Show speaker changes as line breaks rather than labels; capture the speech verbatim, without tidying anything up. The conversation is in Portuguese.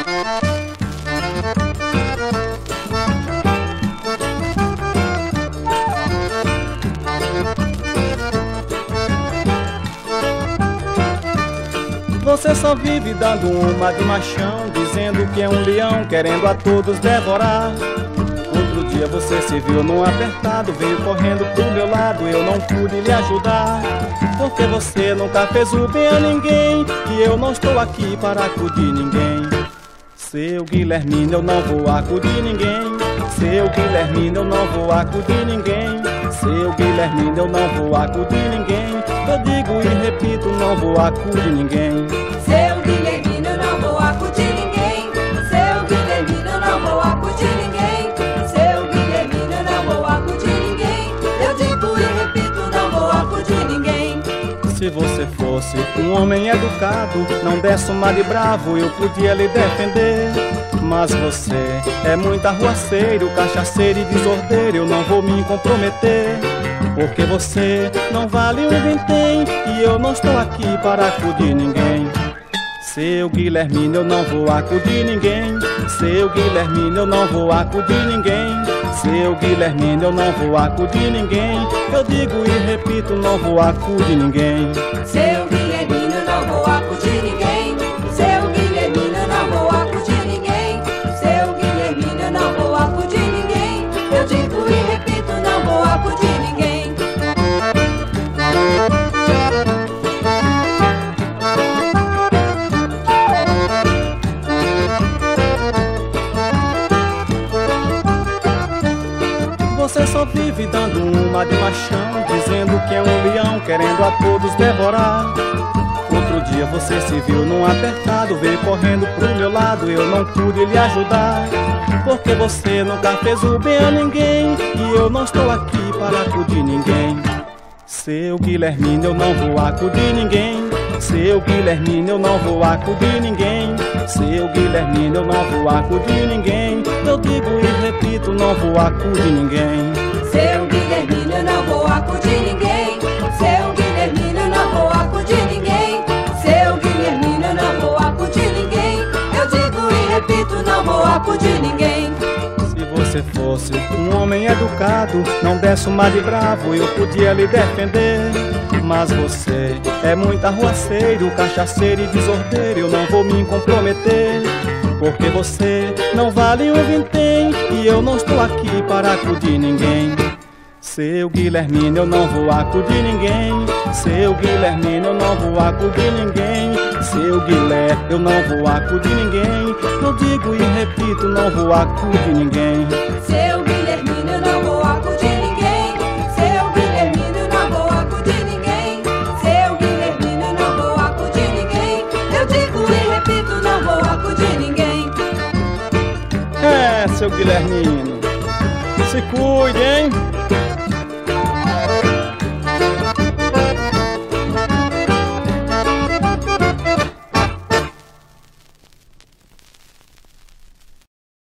Você só vive dando uma de machão, dizendo que é um leão, querendo a todos devorar. Outro dia você se viu num apertado, veio correndo pro meu lado, eu não pude lhe ajudar. Porque você nunca fez o bem a ninguém, e eu não estou aqui para acudir ninguém. Seu Guilhermino, eu não vou acudir ninguém. Seu Guilhermino, eu não vou acudir ninguém. Seu Guilhermino, eu não vou acudir ninguém. Eu digo e repito, não vou acudir ninguém.
Seu Guilhermino, eu não vou acudir ninguém. Seu Guilhermino, eu não vou acudir ninguém. Seu Guilhermino, eu não vou acudir ninguém. Eu digo e repito, não vou acudir ninguém.
Se você fosse um homem educado, não desse uma de bravo, eu podia lhe defender. Mas você é muito arruaceiro, cachaceiro e desordeiro, eu não vou me comprometer. Porque você não vale um vintém, e eu não estou aqui para acudir ninguém. Seu Guilhermino, eu não vou acudir ninguém. Seu Guilhermino, eu não vou acudir ninguém. Seu Guilhermino, eu não vou acudir ninguém. Eu digo e repito, não vou acudir ninguém.
Seu Guilhermino, eu não vou acudir ninguém. Seu Guilhermino, eu não vou acudir ninguém. Seu Guilhermino, eu não vou acudir ninguém. Eu digo e repito, não vou acudir ninguém.
Você só vive dando uma de machão, dizendo que é um leão, querendo a todos devorar. Outro dia você se viu num apertado, veio correndo pro meu lado, eu não pude lhe ajudar. Porque você nunca fez o bem a ninguém, e eu não estou aqui para acudir ninguém. Seu Guilhermino, eu não vou acudir ninguém. Seu Guilhermino, eu não vou acudir ninguém. Seu Guilhermino, eu não vou acudir ninguém. Eu digo e repito, não vou acudir ninguém.
Seu Guilhermino, eu não vou acudir ninguém. Seu Guilhermino, eu não vou acudir ninguém. Seu Guilhermino, eu não vou acudir ninguém. Eu digo e repito, não vou acudir ninguém.
Se você fosse um homem educado, não desse uma de bravo, eu podia lhe defender. Mas você é muito arruaceiro, cachaceiro e desordeiro, eu não vou me comprometer. Porque você não vale um vintém, e eu não estou aqui para acudir ninguém. Seu Guilhermino, eu não vou acudir ninguém. Seu Guilhermino, eu não vou acudir ninguém. Seu Guilherme, eu não vou acudir ninguém. Eu digo e repito, não vou acudir ninguém.
Seu Guilhermino, eu não vou acudir ninguém. Seu Guilhermino, eu não vou acudir ninguém. Seu Guilhermino, eu não vou acudir ninguém. Eu digo e repito, não vou acudir ninguém.
É, seu Guilhermino, se cuide, hein?